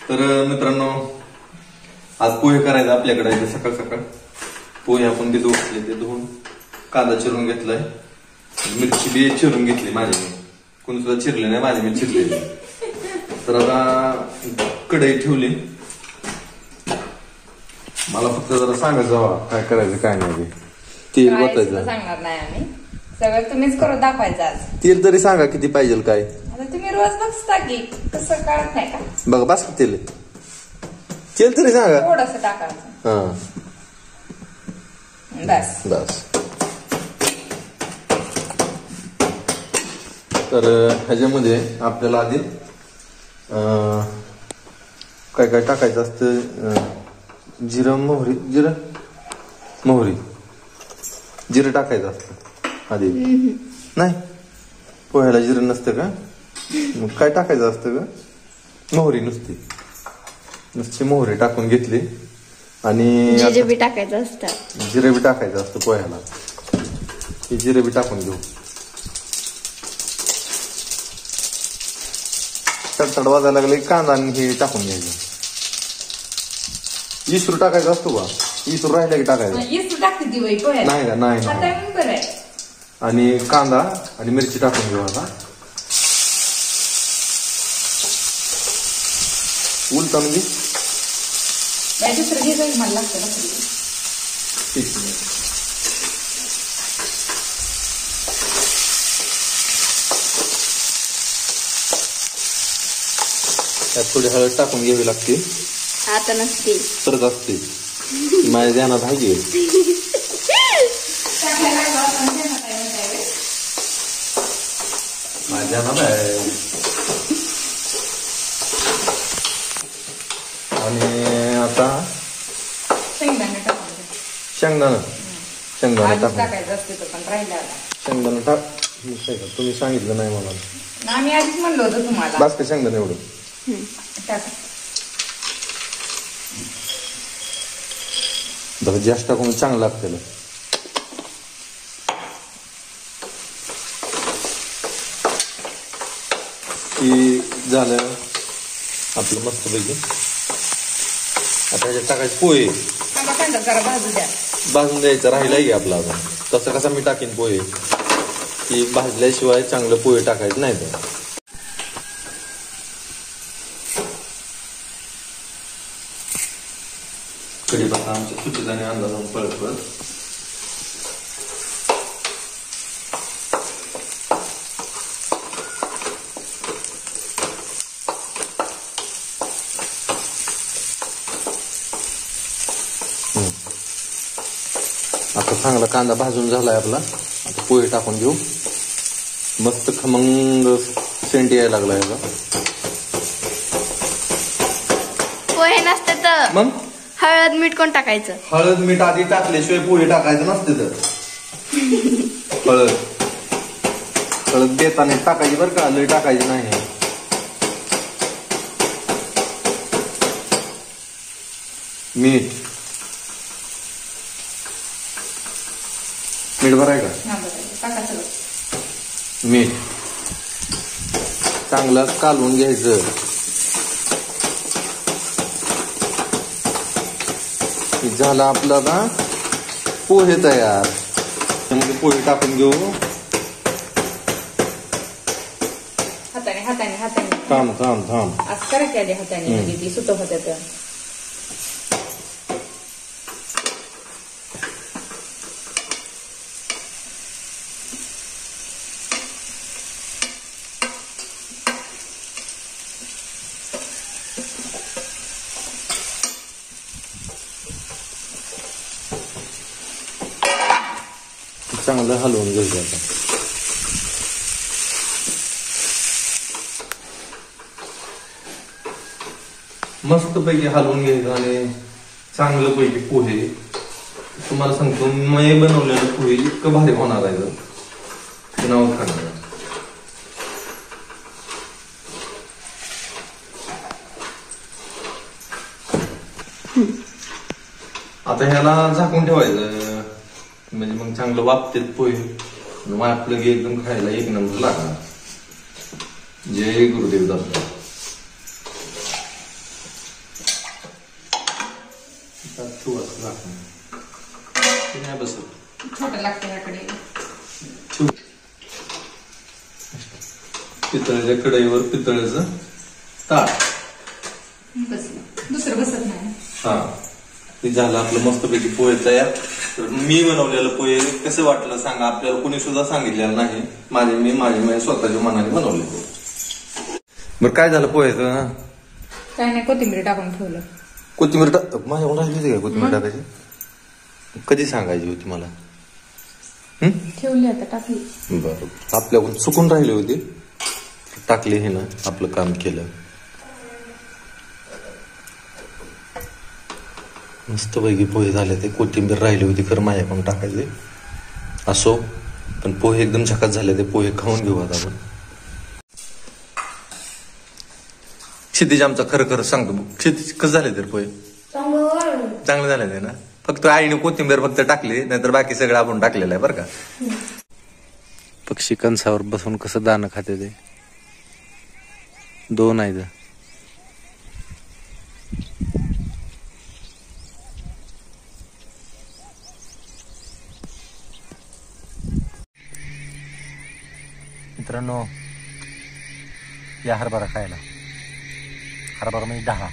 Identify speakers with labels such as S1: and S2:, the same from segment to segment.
S1: तर मित्रांनो आज पोहे करायचे आपल्याकडे सकाळ सकाळ. पोहे आपण भिजवून घेतले, ते धुवून कांदा चिरून घेतलाय, मिरची बी चिरून घेतली माझी, कोणी सुद्धा चिरले नाही, माझी मी चिरले. तर आता कढई ठेवली. मला फक्त जरा सांगायचं जावा काय करायचं काय नाही, तेल ओतायचं.
S2: सांगणार नाही आम्ही, सगळं तुम्हीच करून दाखवायचं आज.
S1: तेल तरी सांगा किती पाहिजे काय.
S2: आता तुम्ही रोज बघता की कसं कळत नाही का.
S1: बघा बस तेल तेल तरी सांगा.
S2: थोडस टाकायचं.
S1: हा
S2: बस
S1: बस. तर ह्याच्यामध्ये आपल्याला आधी काय काय टाकायचं असतं. जिरं मोहरी, जिरं टाकायचं असतं आधी. नाही पोह्याला जिरं नसतं का, मग काय टाकायचं असतं का. मोहरी नुसती मोहरी टाकून घेतली आणि
S3: जिरे बी टाकायचं असतं.
S1: जिरे बी टाकायचं असतं पोह्याला. हे जिरे बी टाकून घेऊ. तडतड वाजायला लागले कांदा आणि हे टाकून घ्यायचं. इसूर टाकायचा असतो का, इसूर राहिला की टाकायचं. नाही का, नाही. आणि कांदा आणि मिरची टाकून घेऊ. आता उलटा म्हणजे त्यात थोडी हळद टाकून घ्यावी लागते.
S3: आता नसते
S1: तरच असते. माझ्या ध्यानात आहे की माझ्या ध्यानात आहे. आणि आता शेंगदाणा
S2: टाकायचं असते पण राहिला.
S1: शेंगदाणा टाक. तुम्ही सांगितलं नाही मला,
S2: आम्ही आधीच म्हणलो होतो तुम्हाला.
S1: बास का शेंगदाणा एवढं
S2: टाका.
S1: जास्त टाकून चांगलं लागतं. की झालं आपलं मस्त पैकी. आता ह्याच्यात टाकायचं पोहे. भाजून द्यायचं राहिलाय की आपला. आता तसं कसं मी टाकीन पोहे, की भाजल्याशिवाय चांगलं पोहे टाकायचं नाही. तर कढीपत्ता आमच्या सुटीदाने अंदाज पळत. आता चांगला कांदा भाजून झालाय आपला. आता पोहे टाकून घेऊ. मस्त खमंग सेंट यायला लागला याला.
S3: पोहे नसते तर
S1: मग
S3: हळद मीठ कोण टाकायचं.
S1: हळद मीठ आधी टाकल्याशिवाय पोहे टाकायचं नसते. तर हळद देताना टाकायची बरं का, लय टाकायची नाही. मीठ भराय का. मीठ चांगलं कालवून घ्यायचं. झाला आपला ना पोहे तयार. त्यामध्ये पोहे टाकून घेऊ.
S2: हाताने
S1: थांब
S2: असं करायचं आधी हाताने. ती सुत होत्या.
S1: चांगलं हलवून घ्यायचं. आता मस्त पैकी हलवून घ्यायचं आणि चांगलं पैकी पोहे. तुम्हाला सांगतो मी बनवलेलं पोहे इतकं भारी होणार आहे ते नाव खाणार. आता ह्याला झाकून ठेवायचं. म्हणजे मग चांगलं वापतेत पोहे. वाटलं की एकदम खायला एक नंबर लागणार. जय गुरुदेव दत्त. नाही बसत
S2: छोटं लागतं ह्याकडे.
S1: पितळेच्या कढईवर पितळेचं ताट.
S2: बसलं. दुसरं बसत नाही.
S1: हा ते झालं आपलं मस्तपैकी पोहे तयार. तर मी बनवलेलं पोहे कसं वाटलं सांगा. आपल्याला कोणी सुद्धा सांगितलेलं नाही. माझे स्वतःच्या मनाने बनवले. बरं काय झालं पोहेचं?
S2: काय नाही, कोथिंबीर टाकून ठेवलं.
S1: कोथिंबीर माझ्याकडून राहिली होती काय कोथिंबीर टाकायची? कधी सांगायची होती मला?
S2: ठेवली आता टाकली.
S1: बरोबर आपल्याकडून चुकून राहिली होती, टाकली हे ना, आपलं काम केलं. मस्त पैकी पोहे झाले. ते कोथिंबीर राहिली होती खरं माझ्याकडून टाकायचे. असो, पण पोहे एकदम झकास झाले. ते पोहे खाऊन घेऊ आता आपण. क्षितिज आमचा खरं सांगतो. क्षितिज कसं झाले ते पोहे? चांगले झाले ते ना. फक्त आईने कोथिंबीर फक्त टाकली, नाहीतर बाकी सगळं आपण टाकलेलं आहे बरं का. पक्षी कंसावर बसून कसं दाणं खाते ते. 2 आहेत. मित्रांनो, या हरभरा खायला. हरभरा म्हणजे 10.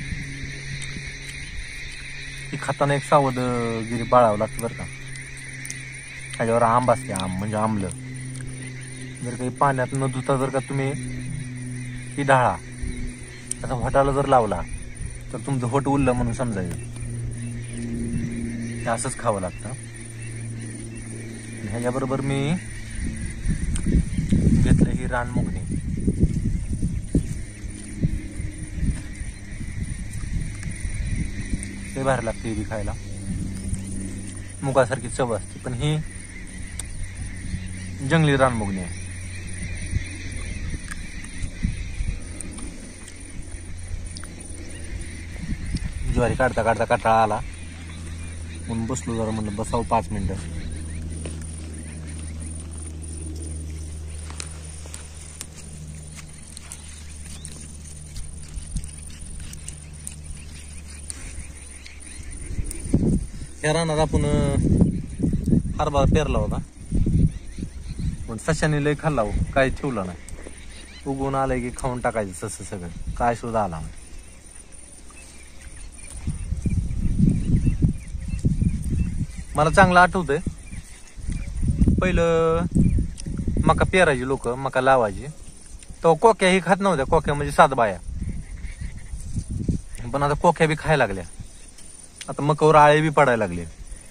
S1: ती खाताना एक सावधगिरी बाळावं लागतं बरं का. ह्याच्यावर आंब असते, आंब म्हणजे आंबलं. जर काही पाण्यात न धुता जर का तुम्ही ती डाळा आता होटाला जर लावला तर तुमचं होट उरलं म्हणून समजायचं. हे असंच खावं लागतं. ह्याच्याबरोबर मी घेतलं ही रानमुगणी. ते बाहेर लागते ही बी खायला. मुगासारखी चव असते, पण ही जंगली रानमुगणी आहे. ज्वारी काढता काढता कंटाळा आला म्हणून बसलो जरा. म्हणलं बसावं 5 मिनिटं. या रानात आपण हरभरा पेरला होता, पण सशाने लय खाल्ला हो, काही ठेवलं नाही. उगवून आलंय की खाऊन टाकायचं तसं सगळं, काय सुद्धा आला नाही. मला चांगलं आठवतंय, पहिलं मका पेरायची लोक, मका लावायची तेव्हा कोक्या ही खात नव्हत्या. कोक्या म्हणजे 7 बाया. पण आता कोक्या बी खायला लागल्या. आता मकावर आळे बी पडायला लागले.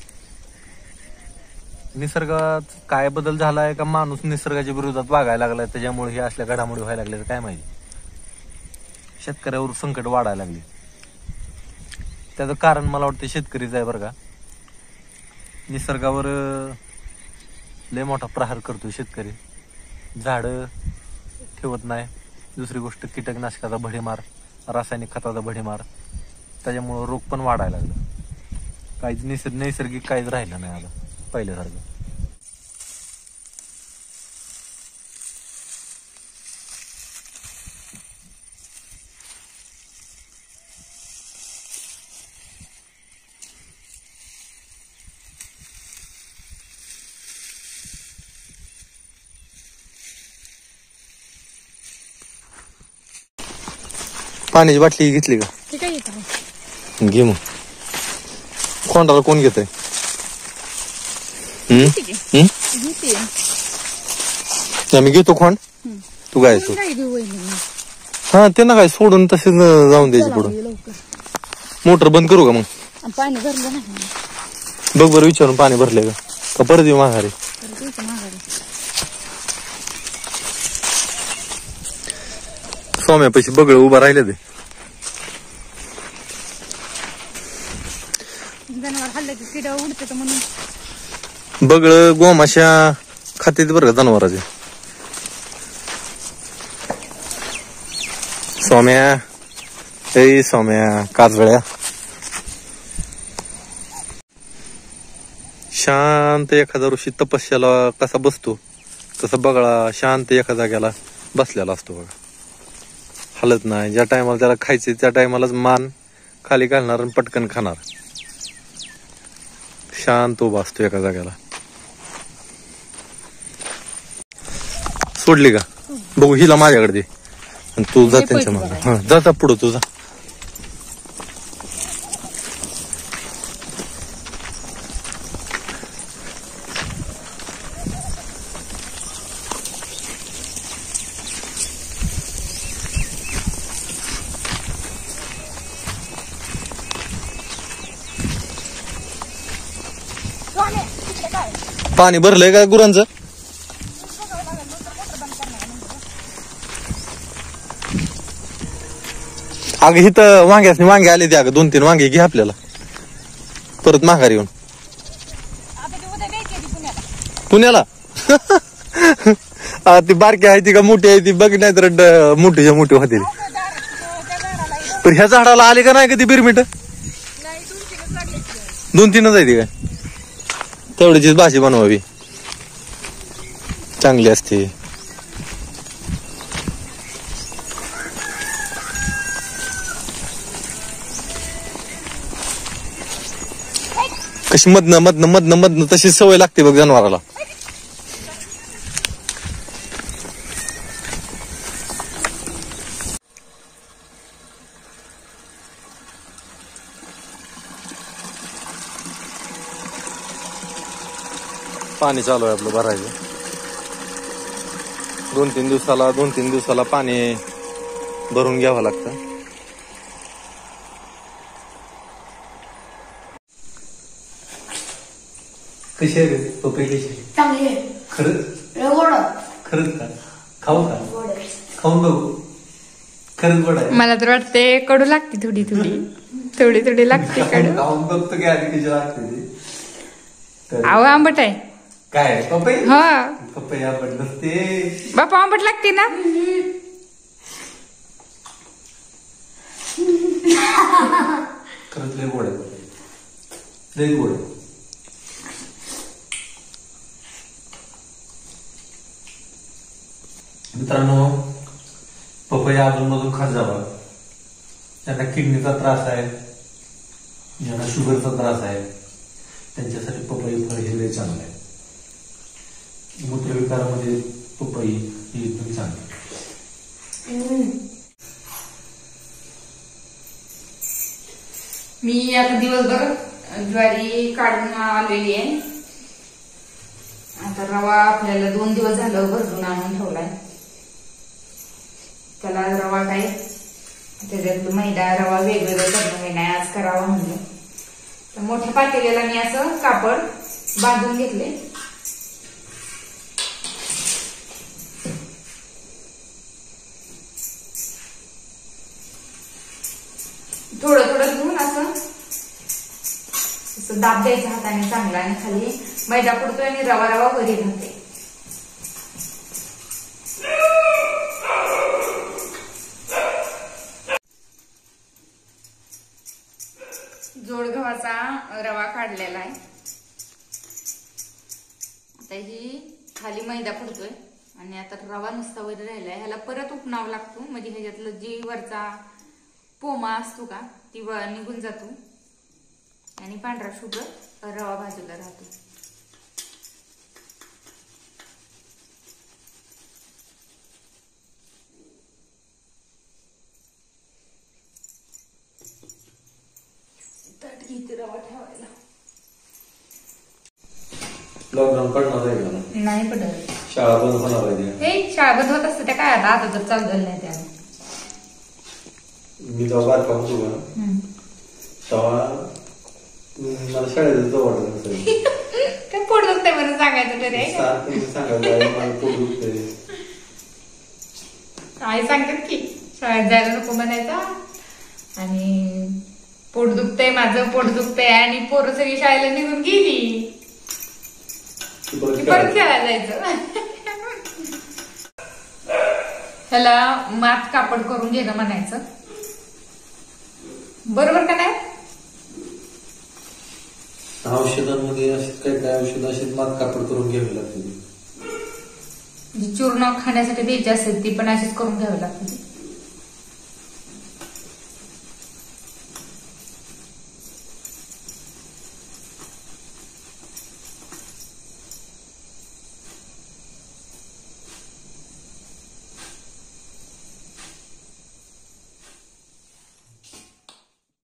S1: निसर्गात काय बदल झालाय का माणूस निसर्गाच्या विरोधात वागायला लागलाय, त्याच्यामुळे हे असल्या घडामोडी व्हायला लागल्या काय माहिती. शेतकऱ्यावर संकट वाढायला लागले. त्याचं कारण मला वाटतं शेतकरीच आहे बरं का. निसर्गावर लय मोठा प्रहार करतो शेतकरी. झाडं ठेवत नाही. दुसरी गोष्ट कीटकनाशकाचा भडीमार, रासायनिक खताचा भडीमार, त्याच्यामुळं रोग पण वाढायला लागलं. काहीच नैसर्गिक काहीच राहिलं नाही आता पहिल्यासारखं. पाण्याची बाटली घेतली का? घे मग. कोंडाला कोण घेत आहे? मी घेतो खोंड, तू काय तू. हा ते ना काय सोडून तसेच जाऊन द्यायचे पुढं. मोटर बंद करू का मग?
S3: पाणी भरलं नाही.
S1: बघ बरं विचारून पाणी भरले का परत येऊ माघारी. सोम्यापाशी बगळ उभा राहिले ते.
S2: जनावर हल्लं की किडा उडते म्हणून.
S1: बगळ गोमाशा खाते बरं का जनावराचे. सोम्या, ए सोम्या काजळ्या. शांत एखादा ऋषी तपस्याला कसा बसतो तसा बगळा शांत एका जाग्याला बसलेला असतो बघा. हलत नाही. ज्या टायमाला त्याला खायचे त्या टायमालाच मान खाली घालणार आणि पटकन खाणार. शांत उभा असतो एका जागेला. सोडली का बघू हिला माझ्याकडे दे आणि तू जा त्यांच्या मागे. हा जा पुढं तुझा. पाणी भरलंय का गुरांचं? अगं इथं वांगे आले ते. अगं 2-3 वांगे घे आपल्याला परत माघारी येऊन. पुण्याला ती बारकी आहे ती का मोठी आहे ती बघ, नाही तर मोठीच्या मोठी होते. पण ह्या झाडाला आले का नाही का ती बिरमिट? 2-3च आहे ती काय? तेवढीचीच भाजी बनवावी चांगली असते. कशी मधनं तशी सवय लागते बघ जनावराला. पाणी चालू आहे आपलं भरायचं. 2-3 दिवसाला पाणी भरून घ्यावं लागतं. कशी आहे पपई? कशी
S3: चांगली आहे.
S1: खरंच का? खाऊ का? खाऊन बघू. खरंच गोड आहे.
S2: मला तर वाटते कडू लागते थोडी लागते कडू.
S1: खाऊन बघतो की आधी कशी लागते ती.
S2: अहो आंबट आहे.
S1: काय पपई?
S2: हा
S1: पपई आंबट नसते
S2: बापा, आंबट लागते ना.
S1: खरंच लय गोड आहे पपई. लय गोड आहे. मित्रांनो पपई अधूनमधून खात जावा. ज्यांना किडनीचा त्रास आहे, ज्यांना शुगरचा त्रास आहे, त्यांच्यासाठी पपई फळ हे लय चांगलं आहे. मूत्रविकारामध्ये पपई ही एकदम चांगली.
S2: मी आता दिवसभर ज्वारी काढून आलेली आहे. आता रवा आपल्याला 2 दिवस झालं भरपूर आणून ठेवलाय. त्याला रवा काय त्याच्यातलं मैदा रवा वेगवेगळं करणं मी नाही आज करावं म्हणलं. तर मोठ्या पातेल्याला मी असं कापड बांधून घेतले. थोडं घेऊन असं दाब द्यायचा हाताने चांगला आणि खाली मैदा पडतोय आणि रवा वरी घालते. जोड गव्हाचा रवा काढलेला आहे. आता ही खाली मैदा पडतोय आणि आता रवा नुसता वरी राहिलाय. ह्याला परत उपणावं लागतो म्हणजे ह्याच्यातलं जी वरचा पोमा असतो का ती निघून जातो आणि पांढरा शुभ्र रवा भाजूला राहतो. ताट घेते रवा ठेवायला.
S1: लॉकडाऊन पडणार आहे का?
S2: नाही पडत.
S1: शाळा बंद होणार आहे.
S2: हे शाळा बंद होत असते त्या काय आता तर चालू झालं नाही त्या.
S1: मी जेव्हा बारका होतो का तेव्हा मला शाळेत जाऊ वाटत नसेल.
S2: काय पोट दुखतंय म्हणून सांगायचं तरी
S1: सांगायला मला पोट दुखतंय.
S2: आई सांगतात की शाळेत जायला नको म्हणायचा आणि पोट दुखतंय माझं पोट दुखतंय आणि पोरं सगळी शाळेला निघून गेली परत खेळायला जायचं. ह्याला मात कापड करून घेणं म्हणायचं. बरोबर का नाही?
S1: औषधांमध्ये असे काय औषध असे मात कापड करून घ्यावी लागते.
S2: चूर्ण खाण्यासाठी द्यायची असेल ती पण अशीच करून घ्यावी लागते.